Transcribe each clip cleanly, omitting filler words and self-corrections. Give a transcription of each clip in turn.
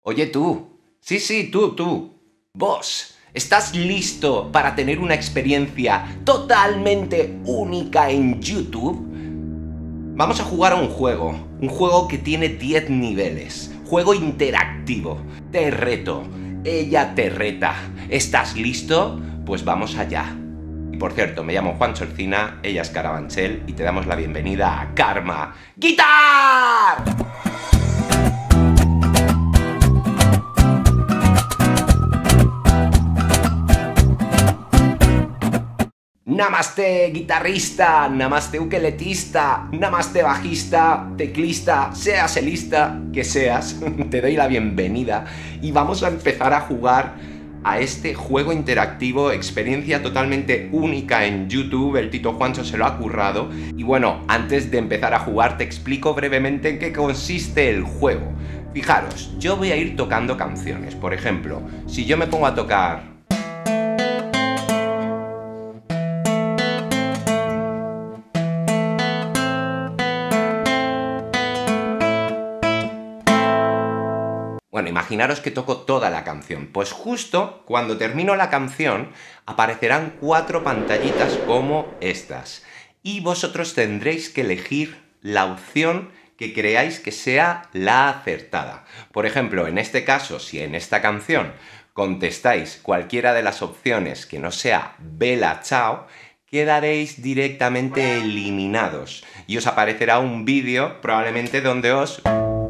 Oye tú, sí, tú, vos, ¿estás listo para tener una experiencia totalmente única en YouTube? Vamos a jugar a un juego que tiene 10 niveles, juego interactivo, te reto, ella te reta, ¿estás listo? Pues vamos allá. Y por cierto, me llamo Juan Chorcina, ella es Carabanchel y te damos la bienvenida a Karma Guitar. Namaste guitarrista, namaste ukeletista, namaste bajista, teclista, seas el lista que seas, te doy la bienvenida y vamos a empezar a jugar a este juego interactivo, experiencia totalmente única en YouTube, el Tito Juancho se lo ha currado. Y bueno, antes de empezar a jugar te explico brevemente en qué consiste el juego. Fijaros, yo voy a ir tocando canciones, por ejemplo, si yo me pongo a tocar... Bueno, imaginaros que toco toda la canción. Pues justo cuando termino la canción aparecerán 4 pantallitas como estas. Y vosotros tendréis que elegir la opción que creáis que sea la acertada. Por ejemplo, en este caso, si en esta canción contestáis cualquiera de las opciones que no sea Bella Ciao, quedaréis directamente eliminados. Y os aparecerá un vídeo probablemente donde os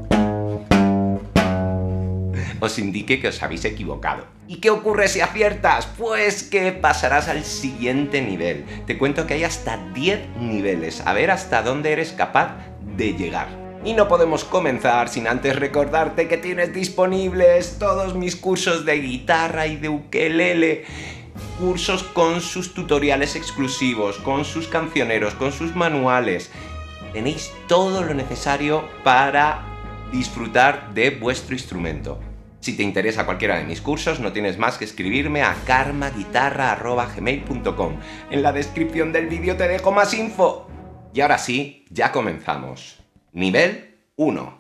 indique que os habéis equivocado. ¿Y qué ocurre si aciertas? Pues que pasarás al siguiente nivel. Te cuento que hay hasta 10 niveles, a ver hasta dónde eres capaz de llegar. Y no podemos comenzar sin antes recordarte que tienes disponibles todos mis cursos de guitarra y de ukelele, cursos con sus tutoriales exclusivos, con sus cancioneros, con sus manuales. Tenéis todo lo necesario para disfrutar de vuestro instrumento. Si te interesa cualquiera de mis cursos, no tienes más que escribirme a karmaguitarra@gmail.com. En la descripción del vídeo te dejo más info. Y ahora sí, ya comenzamos. Nivel 1.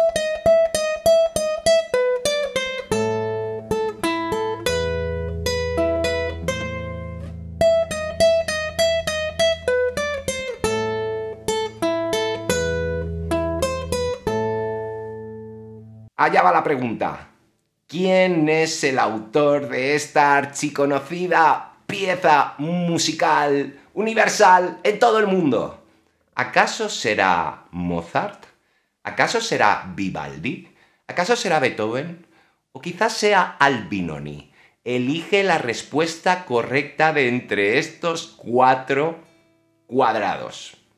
Allá va la pregunta. ¿Quién es el autor de esta archiconocida pieza musical universal en todo el mundo? ¿Acaso será Mozart? ¿Acaso será Vivaldi? ¿Acaso será Beethoven? ¿O quizás sea Albinoni? Elige la respuesta correcta de entre estos 4 cuadrados.